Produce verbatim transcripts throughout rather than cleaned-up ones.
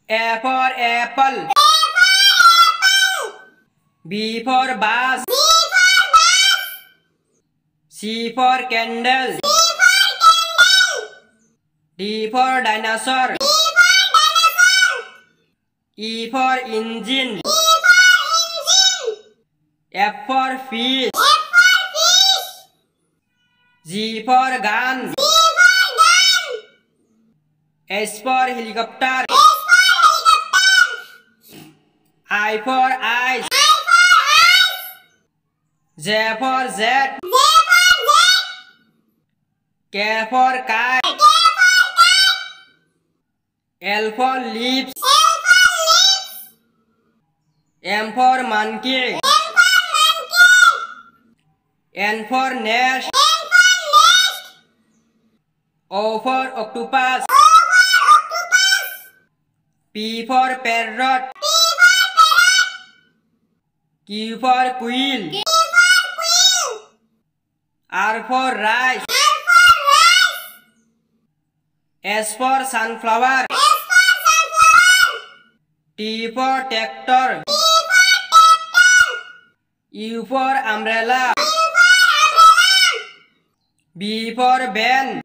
A for apple. B for bus. C for candle. D for dinosaur. E for engine. F for fish. G for gun. H for helicopter. I for ice. J for jet. K for kite. L for leaves. M for monkey. N for nest. O for octopus. P for parrot. Q for quail. R for rice. S for sunflower. T for tractor. U for umbrella. B for van.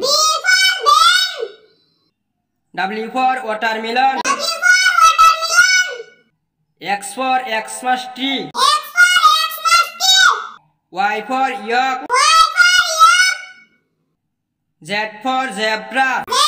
W for watermelon. X for Xmas tree. Y for yak. Z for zebra.